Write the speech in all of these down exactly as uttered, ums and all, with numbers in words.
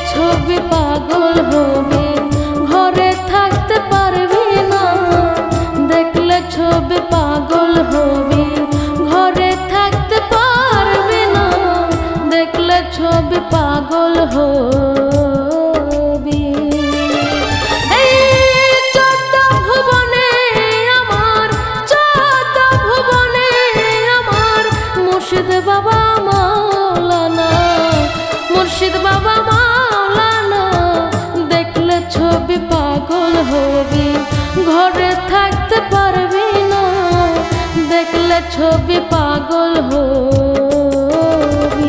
ছবি পাগল হবি, ঘরে থাকতে পারবি না। দেখলে ছবি পাগল হবি, ঘরে থাকতে পারবি না। দেখলে ছবি পাগল হবি। এই চোদ্দ ভুবনে আমার, চোদ্দ ভুবনে আমার মুর্শিদ বাবা মাওলানা, মুর্শিদ বাবা মাওলানা। দেখলে ছবি পাগল হবি, ঘরে থাকতে পারবি না। দেখলে ছবি পাগল হবি।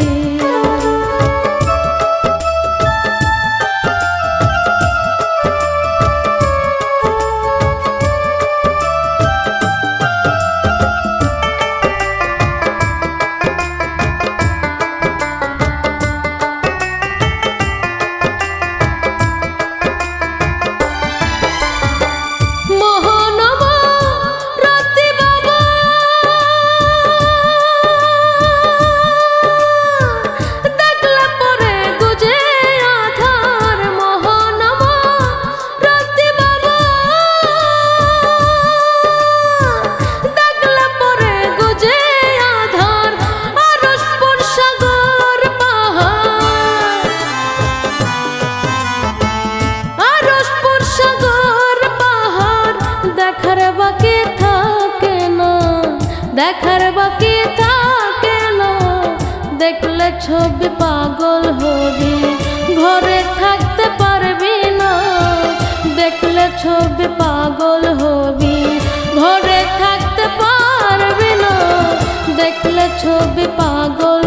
দেখার বাকি থাকে না। দেখলে ছবি পাগল হবি, ঘরে থাকতে পারবি না। দেখলে ছবি পাগল হবি, ঘরে থাকতে পারবি না। দেখলে ছবি পাগল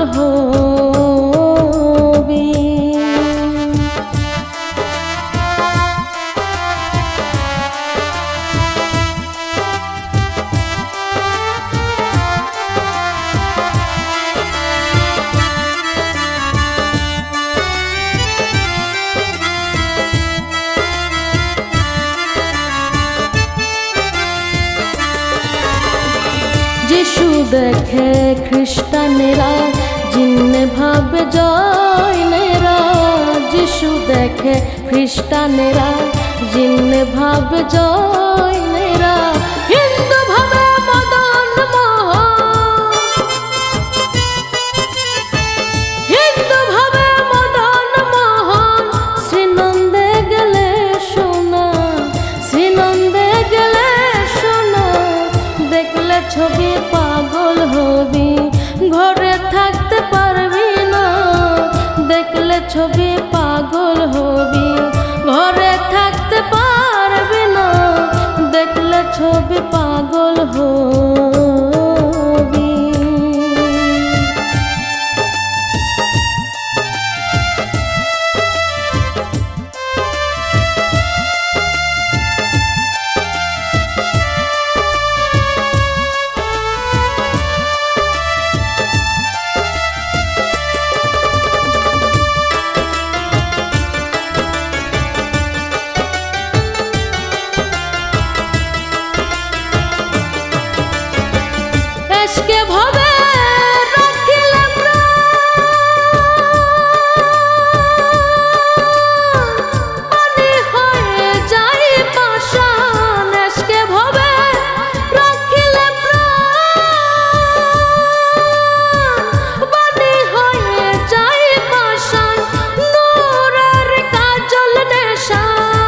হবি। যিশু দেখে খ্রিস্টানেরা, জিন্নে ভাবে জৈনেরা। যিশু দেখে খ্রিস্টানেরা, জিন্নে ভাবে জৈনেরা। হিন্দু ভাবে মদন মোহন, হিন্দু ভাবে মদন মোহন। শ্রীনন্দে গেলে সোনা, শ্রীনন্দে গেলে সোনা। দেখলে ছবি পাগল হবি, ঘরে থাকতে পারবি না। দেখলে ছবি পাগল হবি, ঘরে থাকতে পারবি না। দেখলে ছবি পাগল হবি। এসকে ভাবে রাখিলে পানি হয়ে যায় পাষাণ। এসকে ভাবে রাখিলে পানি হয়ে যায় পাষাণ। নূরের কাজল নেশা,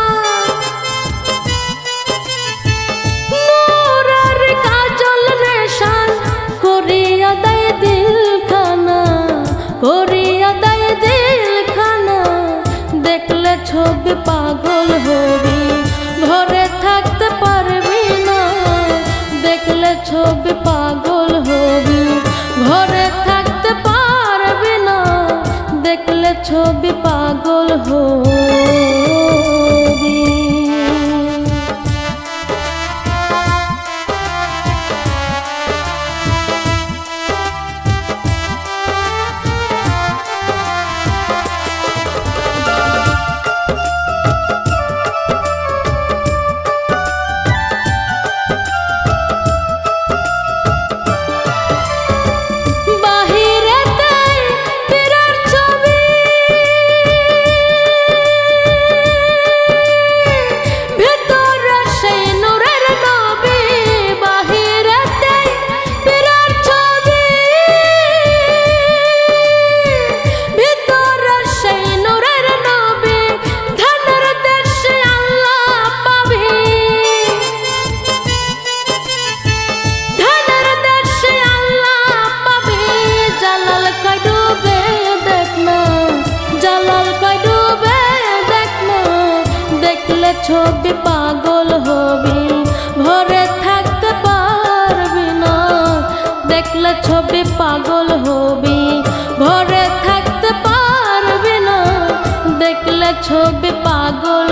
নূরের কাজল নেশা করিয়া দেয় দিলখানা, করিয়া দেয় দিলখানা। দেখলে ছবি পাগল হবি, ঘরে থাকতে পারবি না। দেখলে ছবি পাগল হবি, ঘরে থাকতে পারবি না। দেখলে ছবি পাগল হবি। বাহিরেতে বীরের ছবি, ছবি পাগল হবি, ঘরে থাকতে পারবি না। দেখলে ছবি পাগল হবি, ঘরে থাকতে পারবি না। দেখলে ছবি পাগল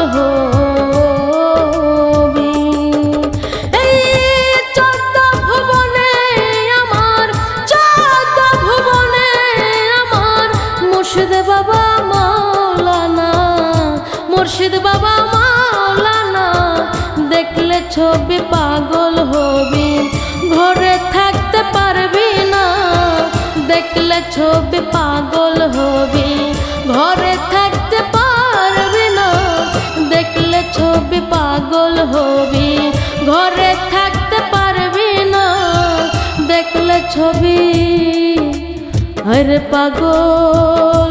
হবি। এই চোদ্দ ভুবনে আমার, চোদ্দ ভুবনে আমার মুর্শিদ বাবা মাওলানা, মুর্শিদ বাবা মাওলানা। দেখলে ছবি পাগল হবি, ঘরে থাকতে পারবি না। দেখলে ছবি পাগল হবি, ঘরে থাকতে পারবি না। দেখলে ছবি পাগল হবি, ঘরে থাকতে পারবি না। দেখলে ছবি আরে পাগল